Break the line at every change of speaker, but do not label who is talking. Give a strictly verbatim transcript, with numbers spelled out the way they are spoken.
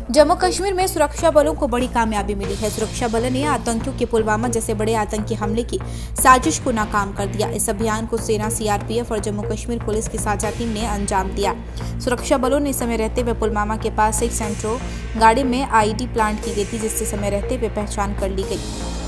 जम्मू कश्मीर में सुरक्षा बलों को बड़ी कामयाबी मिली है। सुरक्षा बलों ने आतंकियों के पुलवामा जैसे बड़े आतंकी हमले की साजिश को नाकाम कर दिया। इस अभियान को सेना, सीआरपीएफ और जम्मू कश्मीर पुलिस की साझा टीम ने अंजाम दिया। सुरक्षा बलों ने समय रहते हुए पुलवामा के पास एक सेंट्रो गाड़ी में आईडी प्लांट की गई थी, जिससे समय रहते हुए पहचान कर ली गई।